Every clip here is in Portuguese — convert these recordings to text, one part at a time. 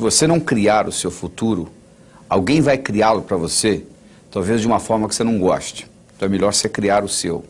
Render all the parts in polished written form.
você não criar o seu futuro, alguém vai criá-lo para você, talvez de uma forma que você não goste. Então é melhor você criar o seu.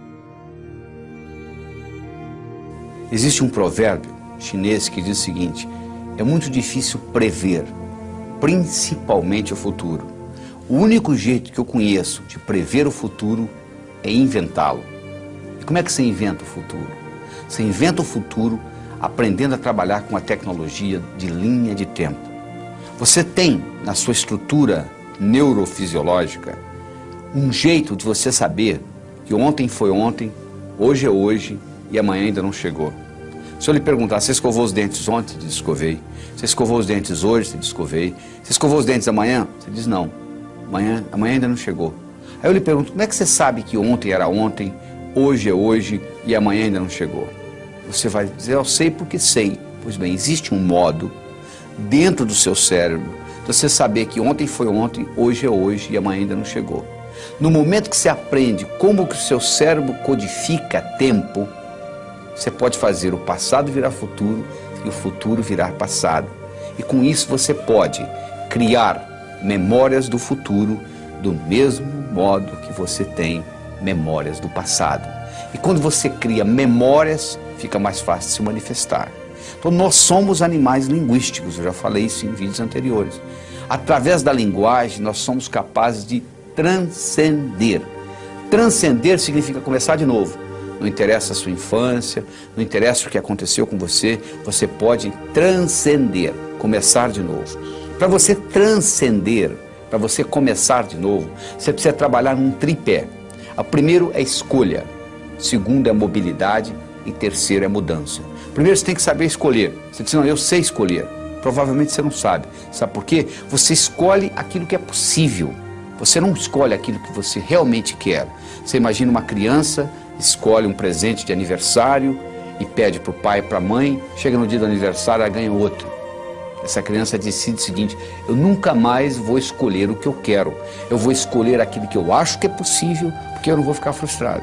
Existe um provérbio chinês que diz o seguinte: é muito difícil prever, principalmente o futuro. O único jeito que eu conheço de prever o futuro é inventá-lo. E como é que você inventa o futuro? Você inventa o futuro aprendendo a trabalhar com a tecnologia de linha de tempo. Você tem na sua estrutura neurofisiológica um jeito de você saber que ontem foi ontem, hoje é hoje e amanhã ainda não chegou. Se eu lhe perguntar, você escovou os dentes ontem? Você diz, escovei. Você escovou os dentes hoje? Você diz, escovei. Você escovou os dentes amanhã? Você diz, não. Amanhã ainda não chegou. Aí eu lhe pergunto, como é que você sabe que ontem era ontem, hoje é hoje e amanhã ainda não chegou? Você vai dizer, eu sei porque sei. Pois bem, existe um modo dentro do seu cérebro de você saber que ontem foi ontem, hoje é hoje e amanhã ainda não chegou. No momento que você aprende como que o seu cérebro codifica tempo, você pode fazer o passado virar futuro e o futuro virar passado. E com isso você pode criar memórias do futuro do mesmo modo que você tem memórias do passado. E quando você cria memórias, fica mais fácil de se manifestar. Então nós somos animais linguísticos, eu já falei isso em vídeos anteriores. Através da linguagem nós somos capazes de transcender. Transcender significa começar de novo. Não interessa a sua infância, não interessa o que aconteceu com você, você pode transcender, começar de novo. Para você transcender, para você começar de novo, você precisa trabalhar num tripé. O primeiro é escolha, o segundo é mobilidade e terceiro é mudança. Primeiro você tem que saber escolher. Você diz, não, eu sei escolher. Provavelmente você não sabe. Sabe por quê? Você escolhe aquilo que é possível. Você não escolhe aquilo que você realmente quer. Você imagina uma criança, escolhe um presente de aniversário e pede para o pai e para a mãe, chega no dia do aniversário, ela ganha outro. Essa criança decide o seguinte, eu nunca mais vou escolher o que eu quero. Eu vou escolher aquilo que eu acho que é possível, porque eu não vou ficar frustrado.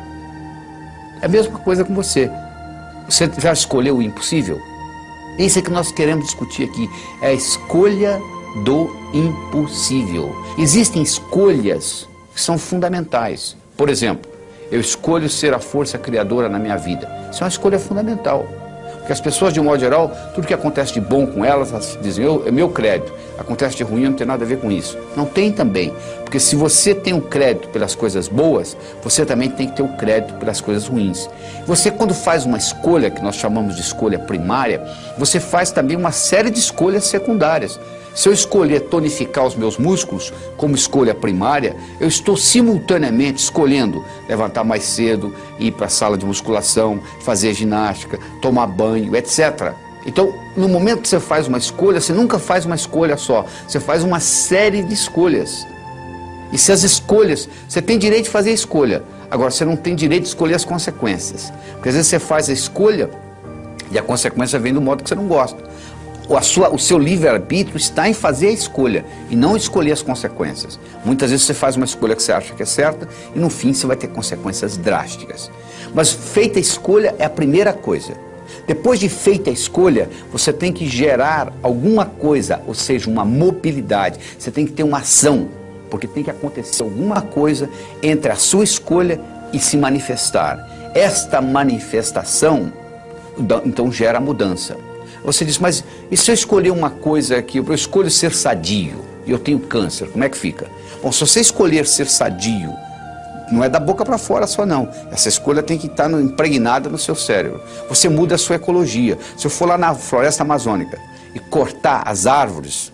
É a mesma coisa com você. Você já escolheu o impossível? Isso é que nós queremos discutir aqui, é a escolha do impossível. Existem escolhas que são fundamentais. Por exemplo, eu escolho ser a força criadora na minha vida. Isso é uma escolha fundamental. Porque as pessoas, de um modo geral, tudo que acontece de bom com elas, elas dizem, é meu crédito. Acontece de ruim, não tem nada a ver com isso. Não tem também. Porque se você tem um crédito pelas coisas boas, você também tem que ter o crédito pelas coisas ruins. Você, quando faz uma escolha, que nós chamamos de escolha primária, você faz também uma série de escolhas secundárias. Se eu escolher tonificar os meus músculos como escolha primária, eu estou simultaneamente escolhendo levantar mais cedo, ir para a sala de musculação, fazer ginástica, tomar banho, etc. Então, no momento que você faz uma escolha, você nunca faz uma escolha só, você faz uma série de escolhas. E se as escolhas, você tem direito de fazer a escolha, agora você não tem direito de escolher as consequências. Porque às vezes você faz a escolha e a consequência vem do modo que você não gosta. O seu livre-arbítrio está em fazer a escolha e não escolher as consequências. Muitas vezes você faz uma escolha que você acha que é certa e no fim você vai ter consequências drásticas. Mas feita a escolha é a primeira coisa. Depois de feita a escolha, você tem que gerar alguma coisa, ou seja, uma mobilidade. Você tem que ter uma ação, porque tem que acontecer alguma coisa entre a sua escolha e se manifestar. Esta manifestação, então, gera mudança. Você diz, mas e se eu escolher uma coisa que eu escolho ser sadio e eu tenho câncer, como é que fica? Bom, se você escolher ser sadio, não é da boca para fora só não. Essa escolha tem que estar impregnada no seu cérebro. Você muda a sua ecologia. Se eu for lá na floresta amazônica e cortar as árvores,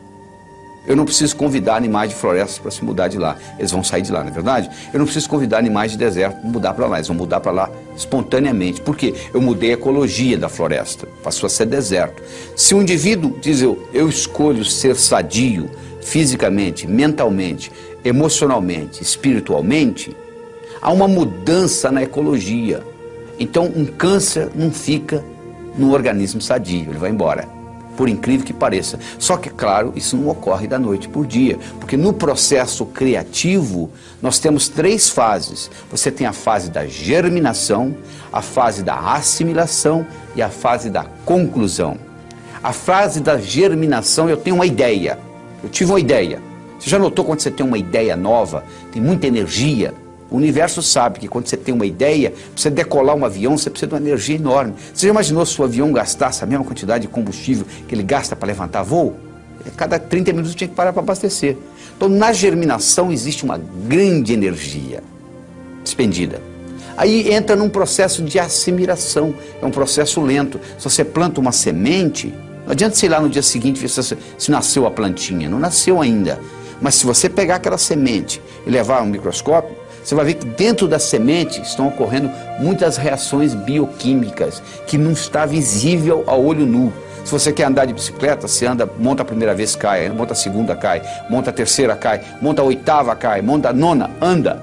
eu não preciso convidar animais de floresta para se mudar de lá. Eles vão sair de lá, não é verdade? Eu não preciso convidar animais de deserto para mudar para lá. Eles vão mudar para lá espontaneamente. Por quê? Eu mudei a ecologia da floresta. Passou a ser deserto. Se um indivíduo diz eu escolho ser sadio fisicamente, mentalmente, emocionalmente, espiritualmente, há uma mudança na ecologia. Então um câncer não fica no organismo sadio, ele vai embora. Por incrível que pareça. Só que, claro, isso não ocorre da noite por dia, porque no processo criativo nós temos 3 fases. Você tem a fase da germinação, a fase da assimilação e a fase da conclusão. A frase da germinação, eu tenho uma ideia. Eu tive uma ideia. Você já notou quando você tem uma ideia nova, tem muita energia? O universo sabe que quando você tem uma ideia, para você decolar um avião, você precisa de uma energia enorme. Você já imaginou se o avião gastasse a mesma quantidade de combustível que ele gasta para levantar voo? Cada 30 minutos tinha que parar para abastecer. Então, na germinação existe uma grande energia despendida. Aí entra num processo de assimilação, é um processo lento. Se você planta uma semente, não adianta você ir lá no dia seguinte ver se nasceu a plantinha, não nasceu ainda. Mas se você pegar aquela semente e levar a um microscópio, você vai ver que dentro da semente estão ocorrendo muitas reações bioquímicas que não está visível a olho nu. Se você quer andar de bicicleta, você anda, monta a primeira vez, cai, monta a segunda, cai, monta a terceira, cai, monta a oitava, cai, monta a nona, anda.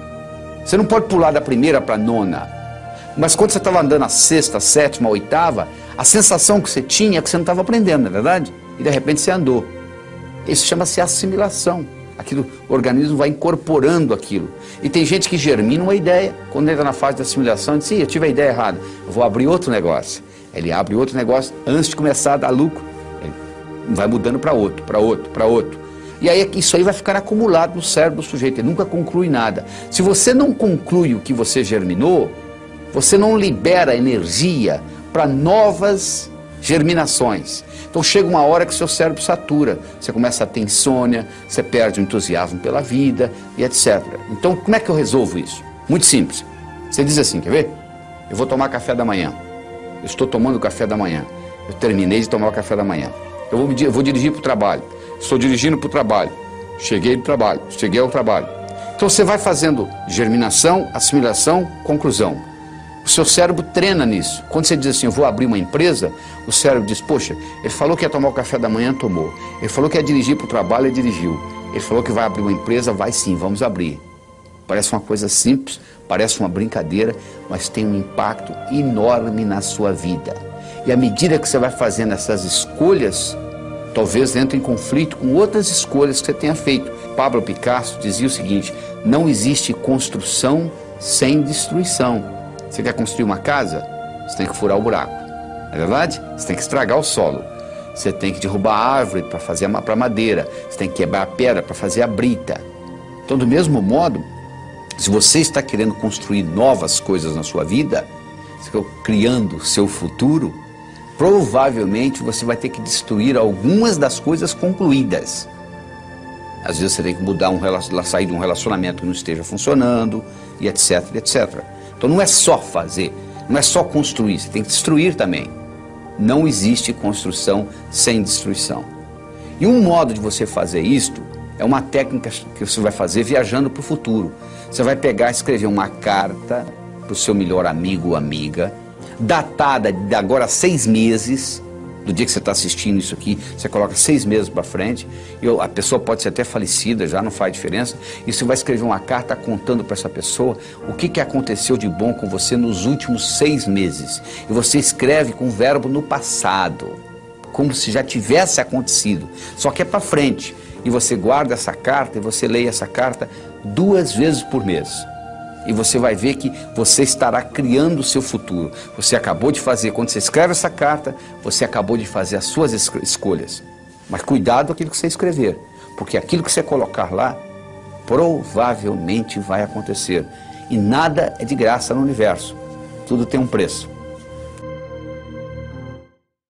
Você não pode pular da primeira para a nona. Mas quando você estava andando a sexta, a sétima, a oitava, a sensação que você tinha é que você não estava aprendendo, não é verdade? E de repente você andou. Isso chama-se assimilação. Aquilo, o organismo vai incorporando aquilo. E tem gente que germina uma ideia, quando entra na fase de assimilação, diz, eu tive a ideia errada, eu vou abrir outro negócio. Ele abre outro negócio, antes de começar a dar lucro, ele vai mudando para outro, para outro, para outro. E aí isso aí vai ficar acumulado no cérebro do sujeito, ele nunca conclui nada. Se você não conclui o que você germinou, você não libera energia para novas germinações. Então chega uma hora que o seu cérebro satura, você começa a ter insônia, você perde o entusiasmo pela vida e etc. Então como é que eu resolvo isso? Muito simples. Você diz assim, quer ver? Eu vou tomar café da manhã. Eu estou tomando café da manhã. Eu terminei de tomar o café da manhã. Eu vou dirigir para o trabalho. Estou dirigindo para o trabalho. Cheguei do trabalho. Cheguei ao trabalho. Então você vai fazendo germinação, assimilação, conclusão. O seu cérebro treina nisso. Quando você diz assim, eu vou abrir uma empresa, o cérebro diz, poxa, ele falou que ia tomar o café da manhã, tomou. Ele falou que ia dirigir para o trabalho, ele dirigiu. Ele falou que vai abrir uma empresa, vai sim, vamos abrir. Parece uma coisa simples, parece uma brincadeira, mas tem um impacto enorme na sua vida. E à medida que você vai fazendo essas escolhas, talvez entre em conflito com outras escolhas que você tenha feito. Pablo Picasso dizia o seguinte, não existe construção sem destruição. Você quer construir uma casa? Você tem que furar o buraco, não é verdade? Você tem que estragar o solo. Você tem que derrubar a árvore para fazer para madeira. Você tem que quebrar a pedra para fazer a brita. Então, do mesmo modo, se você está querendo construir novas coisas na sua vida, você está criando o seu futuro, provavelmente você vai ter que destruir algumas das coisas concluídas. Às vezes você tem que mudar sair de um relacionamento que não esteja funcionando, e etc, etc. Então não é só fazer, não é só construir, você tem que destruir também. Não existe construção sem destruição. E um modo de você fazer isto é uma técnica que você vai fazer viajando para o futuro. Você vai pegar e escrever uma carta para o seu melhor amigo ou amiga, datada de agora 6 meses, do dia que você está assistindo isso aqui, você coloca 6 meses para frente, e a pessoa pode ser até falecida, já não faz diferença, e você vai escrever uma carta contando para essa pessoa o que aconteceu de bom com você nos últimos 6 meses. E você escreve com o verbo no passado, como se já tivesse acontecido, só que é para frente. E você guarda essa carta e você lê essa carta 2 vezes por mês. E você vai ver que você estará criando o seu futuro. Você acabou de fazer, quando você escreve essa carta, você acabou de fazer as suas escolhas. Mas cuidado com aquilo que você escrever, porque aquilo que você colocar lá, provavelmente vai acontecer. E nada é de graça no universo. Tudo tem um preço.